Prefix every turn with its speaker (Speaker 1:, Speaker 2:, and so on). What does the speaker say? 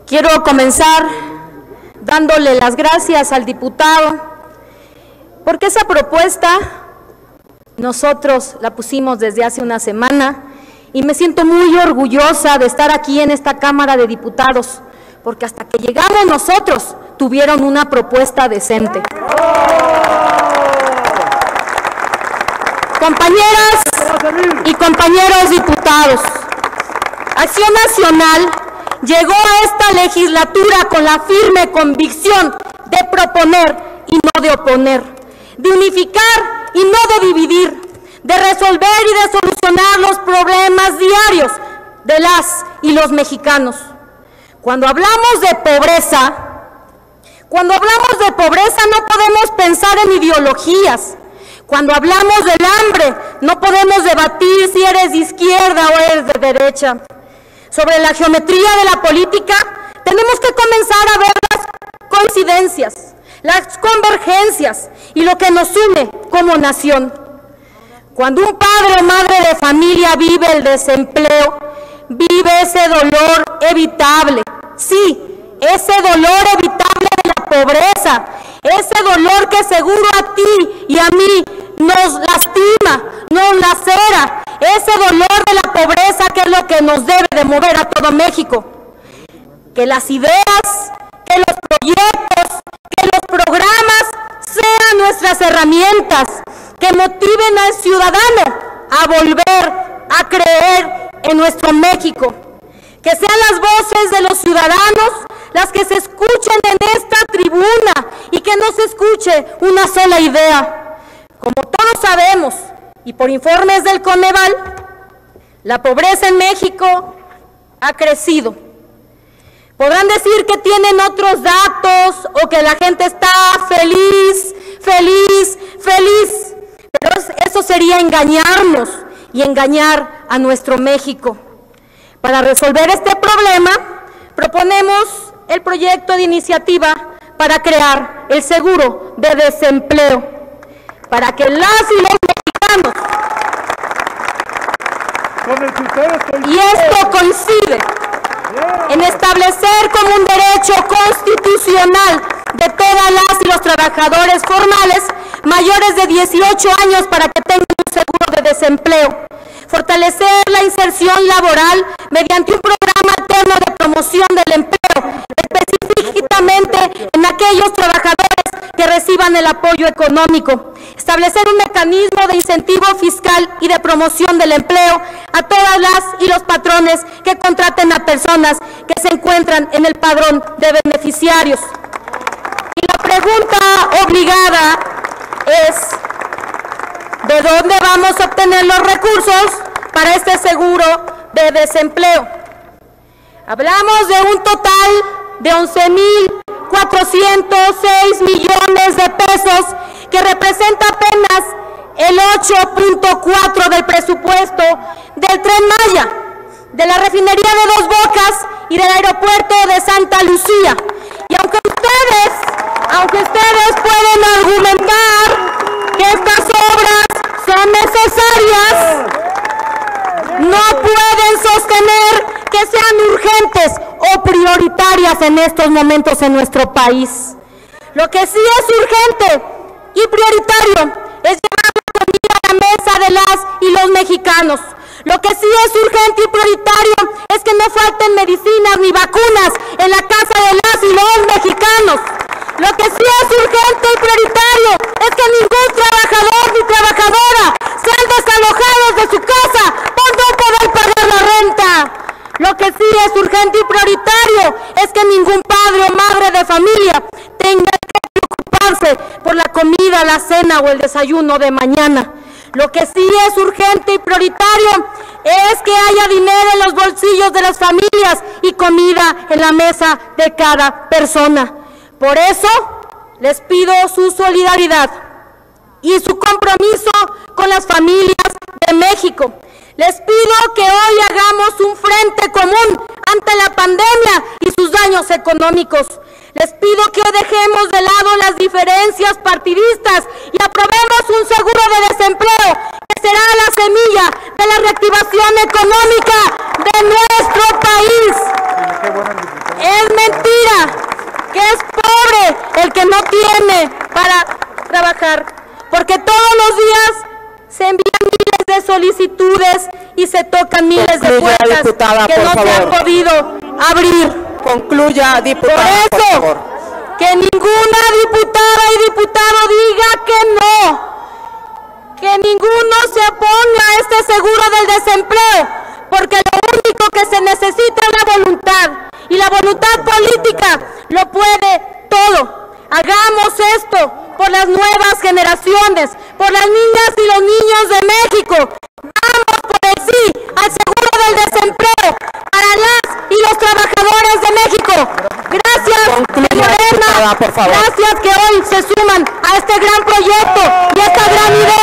Speaker 1: Quiero comenzar dándole las gracias al diputado, porque esa propuesta nosotros la pusimos desde hace una semana y me siento muy orgullosa de estar aquí en esta Cámara de Diputados, porque hasta que llegamos nosotros tuvieron una propuesta decente. Compañeras y compañeros diputados, Acción Nacional llegó a esta legislatura con la firme convicción de proponer y no de oponer, de unificar y no de dividir, de resolver y de solucionar los problemas diarios de las y los mexicanos. Cuando hablamos de pobreza no podemos pensar en ideologías. Cuando hablamos del hambre, no podemos debatir si eres de izquierda o eres de derecha. Sobre la geometría de la política, tenemos que comenzar a ver las coincidencias, las convergencias y lo que nos une como nación. Cuando un padre o madre de familia vive el desempleo, vive ese dolor evitable. Sí, ese dolor evitable de la pobreza, ese dolor que seguro a ti y a mí nos lastima, nos lacera, ese dolor de la pobreza que es lo que nos debe de mover a todo México. Que las ideas, que los proyectos, que los programas sean nuestras herramientas, que motiven al ciudadano a volver a creer en nuestro México. Que sean las voces de los ciudadanos las que se escuchen en esta tribuna y que no se escuche una sola idea. Como todos sabemos, y por informes del Coneval, la pobreza en México ha crecido. Podrán decir que tienen otros datos o que la gente está feliz, pero eso sería engañarnos y engañar a nuestro México. Para resolver este problema, proponemos el proyecto de iniciativa para crear el seguro de desempleo, para que las y los mexicanos, y esto coincide en establecer como un derecho constitucional de todas las y los trabajadores formales mayores de 18 años para que tengan un seguro de desempleo. Fortalecer la inserción laboral mediante un programa alterno de promoción del empleo, específicamente en aquellos trabajadores que reciban el apoyo económico. Establecer un mecanismo de incentivo fiscal y de promoción del empleo a todas las y los patrones que contraten a personas que se encuentran en el padrón de beneficiarios. Y la pregunta obligada es: ¿de dónde vamos a obtener los recursos para este seguro de desempleo? Hablamos de un total de 11,406 millones de pesos, que representa apenas el 8.4 del presupuesto del Tren Maya, de la refinería de Dos Bocas y del aeropuerto de Santa Lucía. Y aunque ustedes pueden argumentar que estas obras son necesarias, no pueden sostener que sean urgentes o prioritarias en estos momentos en nuestro país. Lo que sí es urgente y prioritario es llevar la comida a la mesa de las y los mexicanos. Lo que sí es urgente y prioritario es que no falten medicinas ni vacunas en la casa de las y los mexicanos. Lo que sí es urgente y prioritario es que ningún trabajador ni trabajadora sean desalojados de su casa por no poder pagar la renta. Lo que sí es urgente y prioritario es que ningún padre o madre de familia tenga que preocuparse por la comida, la cena o el desayuno de mañana. Lo que sí es urgente y prioritario es que haya dinero en los bolsillos de las familias y comida en la mesa de cada persona. Por eso les pido su solidaridad y su compromiso con las familias de México. Les pido que hoy hagamos un frente común ante la pandemia y sus daños económicos. Les pido que hoy dejemos de lado las diferencias partidistas y aprobemos un seguro de desempleo que será la semilla de la reactivación económica de nuestro país. Es trabajar, porque todos los días se envían miles de solicitudes y se tocan miles de puertas que no se han podido abrir.
Speaker 2: Concluya, diputada,
Speaker 1: por eso,
Speaker 2: por favor.
Speaker 1: Que ninguna diputada y diputado diga que no, que ninguno se oponga a este seguro del desempleo, porque lo único que se necesita es la voluntad, y la voluntad política lo puede todo. Hagamos esto por las nuevas generaciones, por las niñas y los niños de México. Vamos por el sí al seguro del desempleo para las y los trabajadores de México. Gracias, Morena. Gracias que hoy se suman a este gran proyecto y esta gran idea.